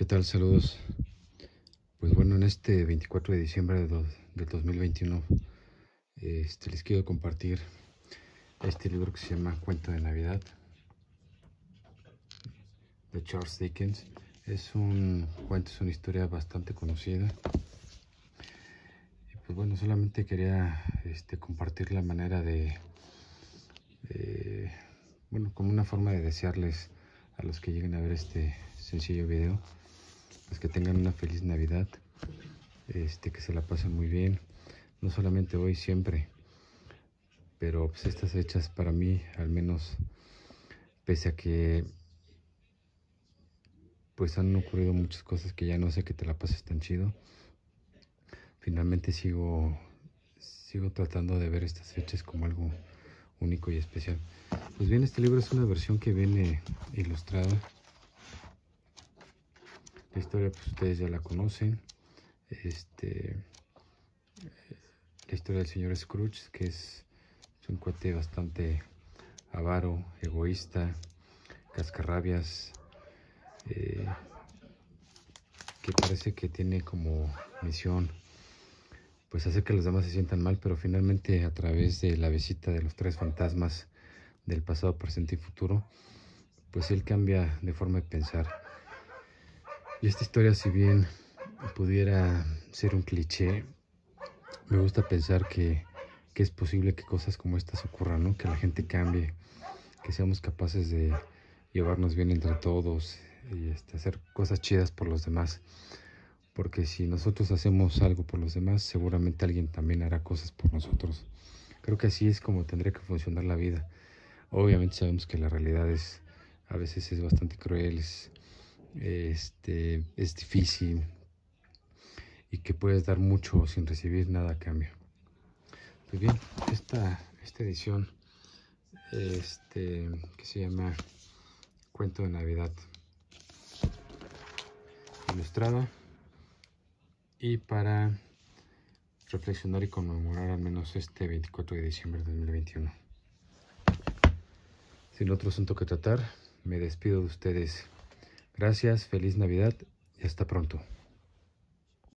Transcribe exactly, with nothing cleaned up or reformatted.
¿Qué tal? Saludos. Pues bueno, en este veinticuatro de diciembre de do- del dos mil veintiuno, este, les quiero compartir este libro que se llama Cuento de Navidad, de Charles Dickens. Es un cuento, es una historia bastante conocida. Y pues bueno, solamente quería este, compartir la manera de, de, bueno, como una forma de desearles a los que lleguen a ver este sencillo video, pues que tengan una feliz Navidad, este, que se la pasen muy bien, no solamente hoy, siempre. Pero pues estas fechas para mí, al menos, pese a que pues han ocurrido muchas cosas que ya no sé que te la pases tan chido, finalmente sigo sigo tratando de ver estas fechas como algo único y especial. Pues bien, este libro es una versión que viene ilustrada. La historia pues ustedes ya la conocen. Este, la historia del señor Scrooge, que es, es un cuate bastante avaro, egoísta, cascarrabias, eh, que parece que tiene como misión pues hacer que los demás se sientan mal, pero finalmente a través de la visita de los tres fantasmas del pasado, presente y futuro, pues él cambia de forma de pensar. Y esta historia, si bien pudiera ser un cliché, me gusta pensar que, que es posible que cosas como estas ocurran, ¿no? Que la gente cambie, que seamos capaces de llevarnos bien entre todos y este, hacer cosas chidas por los demás. Porque si nosotros hacemos algo por los demás, seguramente alguien también hará cosas por nosotros. Creo que así es como tendría que funcionar la vida. Obviamente sabemos que la realidad es, a veces es bastante cruel, es, este, es difícil y que puedes dar mucho sin recibir nada a cambio. Pues bien, esta, esta edición, este, que se llama Cuento de Navidad, ilustrada y para reflexionar y conmemorar al menos este veinticuatro de diciembre de dos mil veintiuno. Sin otro asunto que tratar, me despido de ustedes. Gracias, feliz Navidad y hasta pronto.